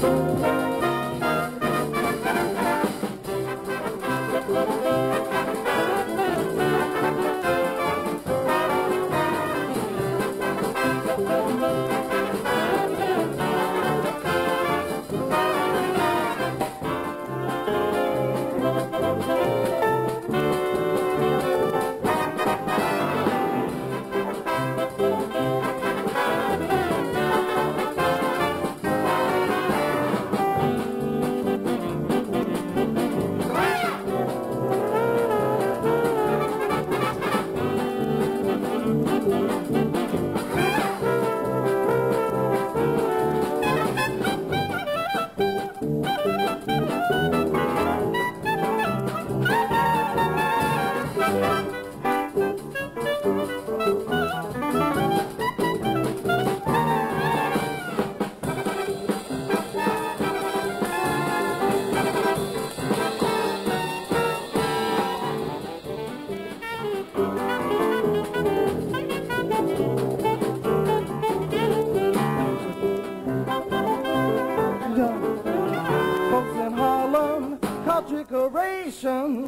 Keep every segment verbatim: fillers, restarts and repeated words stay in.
Trickeration,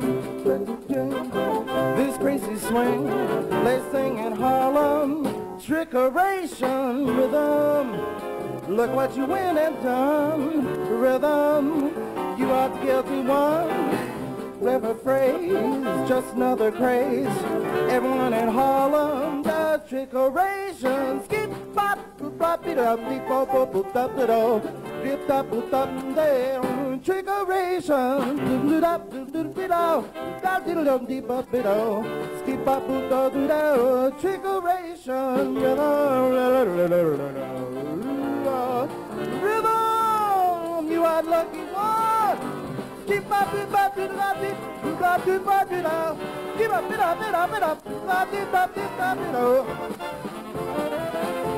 this crazy swing, they sing in Harlem. Trickeration, rhythm, look what you went and done. Rhythm, you are the guilty one. Clever phrase, just another craze. Everyone in Harlem does trickeration. Skip, bop, bop, it up, beep, bop, bop, bop, bop, it up. Dip, dop, bop, bop, there. Trickeration, do do do do do da diddle dum deep up it all. Skip up do do do da. Trickeration, rhythm, you are lucky one. Keep up it up it up it up it up it up. Keep up it up it up it up. Up it up it up it up.